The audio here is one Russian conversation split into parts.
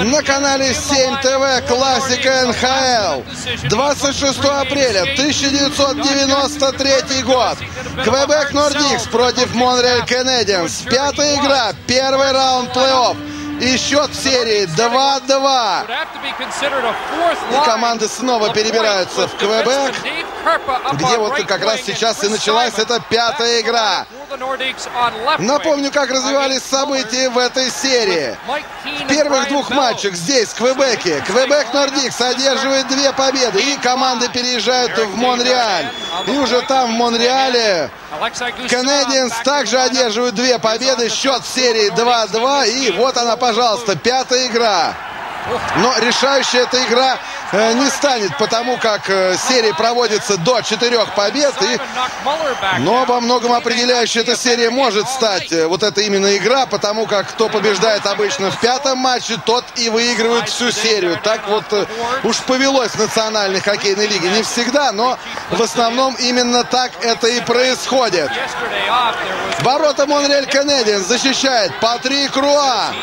на канале 7 ТВ классика НХЛ. 26 апреля 1993 год. Квебек Нордикс против Монреаль Канадиенс. Пятая игра, первый раунд плей-офф. И счет в серии 2-2. И команды снова перебираются в Квебек, где вот как раз сейчас и началась эта пятая игра. Напомню, как развивались события в этой серии. В первых двух матчах здесь, в Квебеке, Квебек Нордикс одерживает 2 победы. И команды переезжают в Монреаль. И уже там, в Монреале, Канадиенс также одерживают 2 победы. Счет в серии 2-2. И вот она, пожалуйста, пятая игра. Но решающая эта игра не станет, потому как серия проводится до 4 побед. Но во многом определяющей эта серия может стать вот эта именно игра, потому как кто побеждает обычно в 5-м матче, тот и выигрывает всю серию. Так вот уж повелось в Национальной хоккейной лиге. Не всегда, но в основном именно так это и происходит. Ворота Монреаль Канадиенс защищает Патрик Руа.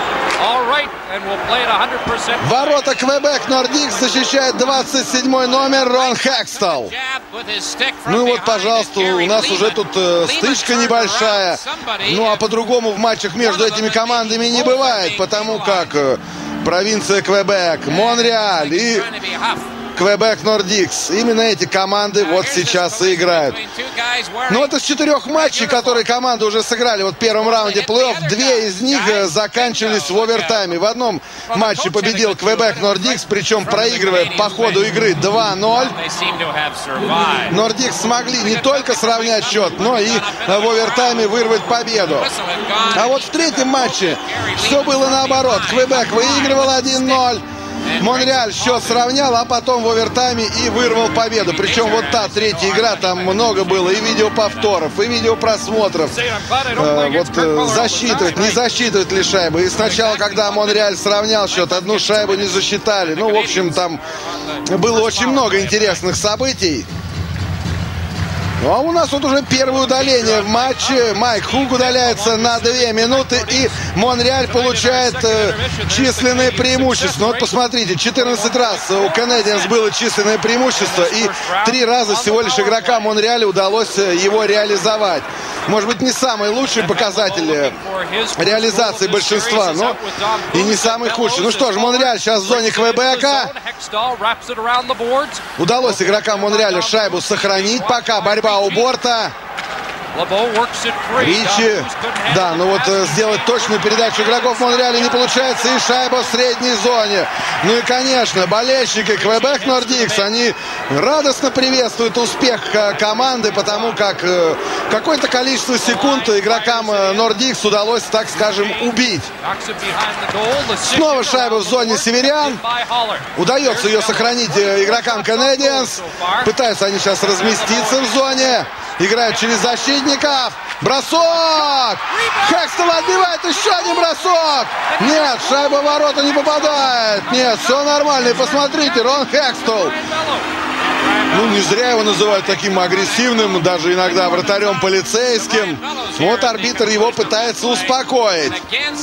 Ворота Квебек Нордикс защищает 27-й номер Рон Хекстел. Ну и вот, пожалуйста, у нас уже тут стычка небольшая. Ну а по-другому в матчах между этими командами не бывает, потому как провинция Квебек, Монреаль и Квебек Нордикс. Именно эти команды вот сейчас и играют. Но вот из 4 матчей, которые команды уже сыграли вот в первом раунде плей-офф, 2 из них заканчивались в овертайме. В одном матче победил Квебек Нордикс, причем проигрывая по ходу игры 2-0. Нордикс смогли не только сравнять счет, но и в овертайме вырвать победу. А вот в третьем матче все было наоборот. Квебек выигрывал 1-0. Монреаль счет сравнял, а потом в овертайме и вырвал победу. Причем вот та третья игра, там много было и видеоповторов, и видеопросмотров. Вот засчитывать, не засчитывать ли шайбы. И сначала, когда Монреаль сравнял счет, одну шайбу не засчитали. Ну, в общем, там было очень много интересных событий. Ну, а у нас вот уже первое удаление в матче. Майк Хук удаляется на 2 минуты, и Монреаль получает численное преимущество. Ну, вот посмотрите, 14 раз у Канадиенс было численное преимущество, и 3 раза всего лишь игрокам Монреаля удалось его реализовать. Может быть, не самый лучший показатель реализации большинства, но и не самый худший. Ну что ж, Монреаль сейчас в зоне Квебека. Удалось игрокам Монреаля шайбу сохранить, пока борьба у борта. Ричи, да, но вот сделать точную передачу игроков Монреаля не получается, и шайба в средней зоне. Ну и, конечно, болельщики Квебек Нордикс, они радостно приветствуют успех команды, потому как какое-то количество секунд игрокам Нордикс удалось, так скажем, убить. Снова шайба в зоне северян. Удается ее сохранить игрокам Канадиенс. Пытаются они сейчас разместиться в зоне. Играют через защитников. Бросок! Хекстел отбивает еще один бросок! Нет, шайба в ворота не попадает. Нет, все нормально. И посмотрите, Рон Хекстел. Ну, не зря его называют таким агрессивным, даже иногда вратарем полицейским. Вот арбитр его пытается успокоить.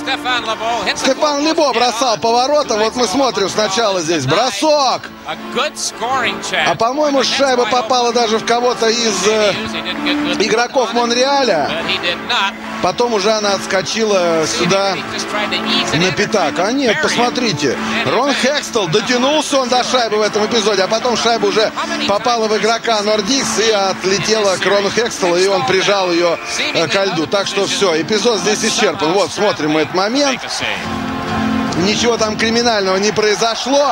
Стефан Лебо бросал по воротам. Вот мы смотрим сначала здесь бросок. А по-моему, шайба попала даже в кого-то из игроков Монреаля. Потом уже она отскочила сюда на пятак. А нет, посмотрите. Рон Хекстел, дотянулся он до шайбы в этом эпизоде, а потом шайба уже попала в игрока Нордикс и отлетела к Рону Хекстелу, и он прижал ее ко льду. Так что все, эпизод здесь исчерпан. Вот, смотрим этот момент. Ничего там криминального не произошло.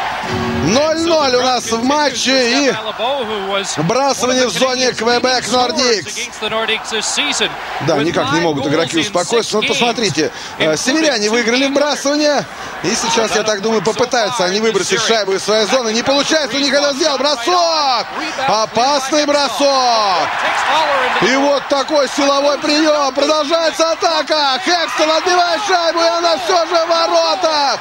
0-0 у нас в матче, и вбрасывание в зоне Квебек Нордикс. Да, никак не могут игроки успокоиться. Но посмотрите, северяне выиграли вбрасывание. И сейчас, я так думаю, попытаются они выбросить шайбу из своей зоны. Не получается у них это сделать. Бросок! Опасный бросок! И вот такой силовой прием. Продолжается атака. Хекстел отбивает шайбу, и она все же в воротах.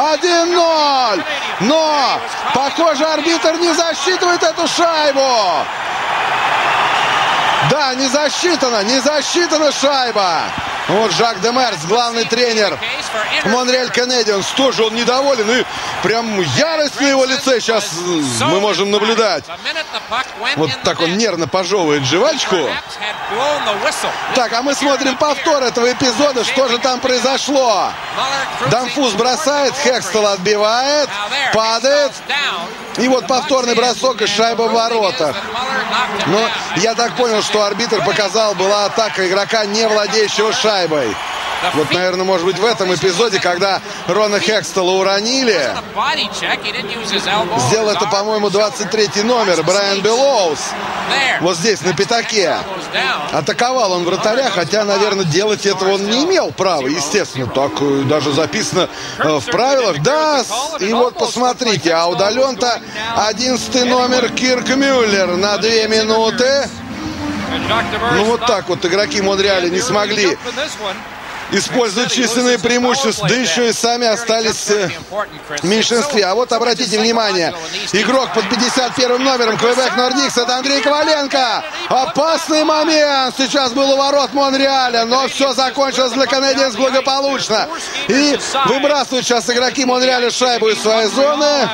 1-0. Но, похоже, арбитр не засчитывает эту шайбу. Да, не засчитана шайба. Вот Жак Демерс, главный тренер Монреаль Канадиенс, тоже он недоволен. И прям ярость на его лице сейчас мы можем наблюдать. Вот так он нервно пожевывает жвачку. Так, а мы смотрим повтор этого эпизода. Что же там произошло? Дамфус бросает, Хекстел отбивает, падает. И вот повторный бросок и шайба в воротах. Но я так понял, что арбитр показал, была атака игрока, не владеющего шайбой. Вот, наверное, может быть, в этом эпизоде, когда Рона Хекстела уронили, сделал это, по-моему, 23-й номер, Брайан Белоус. Вот здесь, на пятаке. Атаковал он вратаря, хотя, наверное, делать этого он не имел права, естественно. Так даже записано в правилах. Да, и вот посмотрите, а удален-то 11-й номер Кирк Мюллер на 2 минуты. Ну, вот так вот игроки Монреаля не смогли используют численные преимущества, да еще и сами остались в меньшинстве. А вот обратите внимание, игрок под 51 номером Квебек Нордикс, это Андрей Коваленко. Опасный момент сейчас был у ворот Монреаля, но все закончилось для Канадиенс благополучно. И выбрасывают сейчас игроки Монреаля шайбу из своей зоны.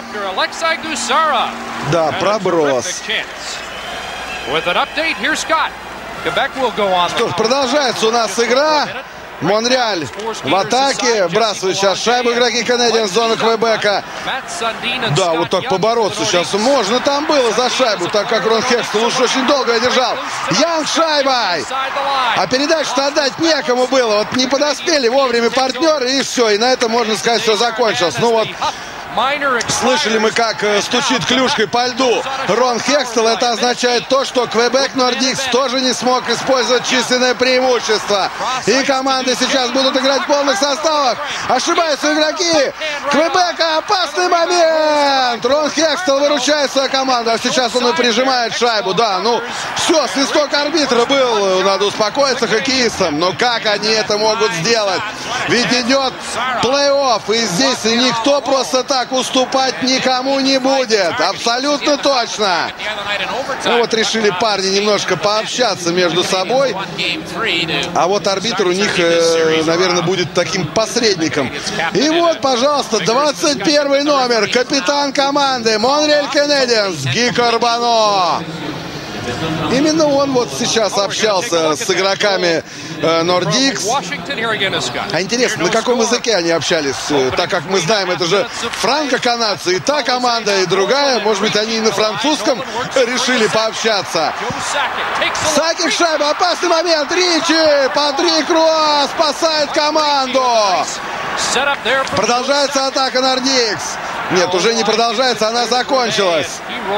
Да, проброс. Что ж, продолжается у нас игра. Монреаль в атаке. Бросают сейчас шайбу игроки Канадиенс в зону Квебека. Да, вот так побороться сейчас можно там было за шайбу, так как Рон Хекстел уж очень долго держал. Янг шайбой. А передачу-то отдать некому было. Вот не подоспели вовремя партнеры, и все. И на этом, можно сказать, все закончилось. Ну вот, слышали мы, как стучит клюшкой по льду Рон Хекстел. Это означает то, что Квебек Нордикс тоже не смог использовать численное преимущество. И команды сейчас будут играть в полных составах. Ошибаются игроки Квебека. Опасный момент. Рон Хекстел выручает свою команду. А сейчас он и прижимает шайбу. Да, ну все, свисток арбитра был. Надо успокоиться хоккеистам. Но как они это могут сделать? Ведь идет плей-офф. И здесь никто просто так уступать никому не будет. Абсолютно точно. Ну вот решили парни немножко пообщаться между собой. А вот арбитр у них, наверное, будет таким посредником. И вот, пожалуйста, 21 номер. Капитан команды Монреаль Канадиенс Ги Карбано. Именно он вот сейчас общался с игроками Нордикс. А интересно, на каком языке они общались? Так как мы знаем, это же франко-канадцы. И та команда, и другая. Может быть, они и на французском решили пообщаться. Сакик шайба. Опасный момент. Ричи. Патрик Руа спасает команду. Продолжается атака Нордикс. Нет, уже не продолжается, она закончилась.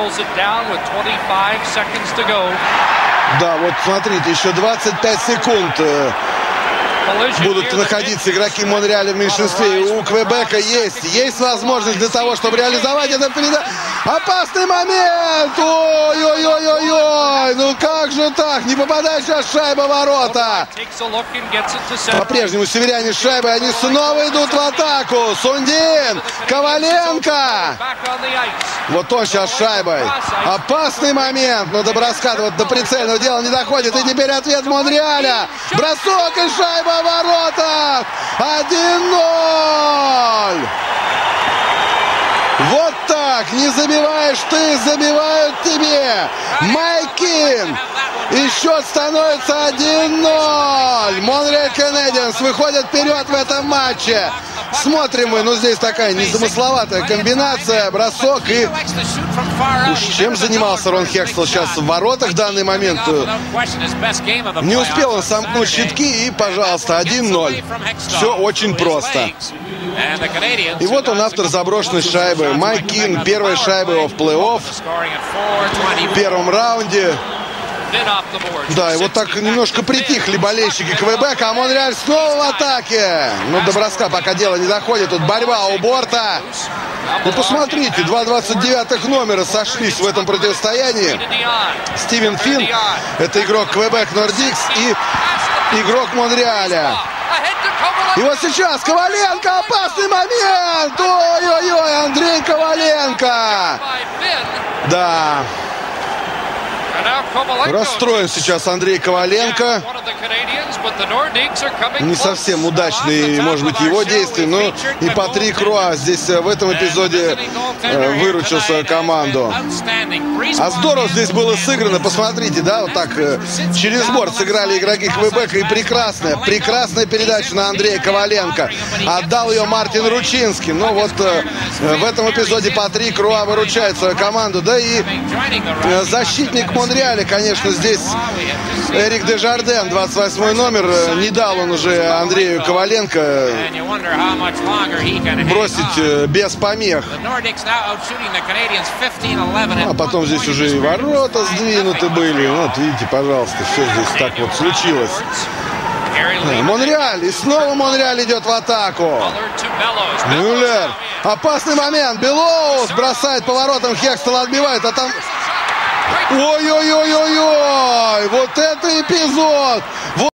Да, вот смотрите, еще 25 секунд будут находиться игроки Монреаля в меньшинстве. У Квебека есть возможность для того, чтобы реализовать это передачу. Опасный момент! Ой-ой-ой-ой-ой! Ну как же так? Не попадает сейчас шайба в ворота. По-прежнему северяне с шайбой, они снова идут в атаку. Сундин, Коваленко. Вот он сейчас шайбой. Опасный момент, но до броска, вот до прицельного дела не доходит. И теперь ответ Монреаля. Бросок и шайба в воротах. 1-0. Вот так, не забиваешь ты, забивают тебе. Майкин. И счет становится 1-0. Монреаль Канадиенс выходит вперед в этом матче. Смотрим мы, ну здесь такая незамысловатая комбинация, бросок. И уж чем занимался Рон Хекстел сейчас в воротах в данный момент. Не успел он сомкнуть щитки, и, пожалуйста, 1-0. Все очень просто. И вот он, автор заброшенной шайбы. Майк Кин, первая шайба его в плей-офф в первом раунде. Да, и вот так немножко притихли болельщики Квебека, а Монреаль снова в атаке. Но до броска пока дело не доходит. Тут борьба у борта. Ну, посмотрите, 2 29-х номера сошлись в этом противостоянии. Стивен Финн, это игрок Квебек Нордикс, и игрок Монреаля. И вот сейчас Коваленко, опасный момент! Ой-ой-ой, Андрей Коваленко! Да. Расстроен сейчас Андрей Коваленко. Не совсем удачные, может быть, его действия, но и Патрик Руа здесь в этом эпизоде выручил свою команду. А здорово здесь было сыграно, посмотрите, да, вот так через борт сыграли игроки Квебека, и прекрасная передача на Андрея Коваленко. Отдал ее Мартин Ручинский. Но вот в этом эпизоде Патрик Руа выручает свою команду. Да и защитник Монреаля, конечно, здесь Эрик Дежарден, 28 номер. Не дал он уже Андрею Коваленко бросить без помех. А потом здесь уже и ворота сдвинуты были. Вот видите, пожалуйста, все здесь так вот случилось. Монреаль. И снова Монреаль идет в атаку. Мюллер. Опасный момент. Белоус бросает поворотом. Хекстел отбивает. А там... Ой-ой-ой-ой-ой. Вот это эпизод.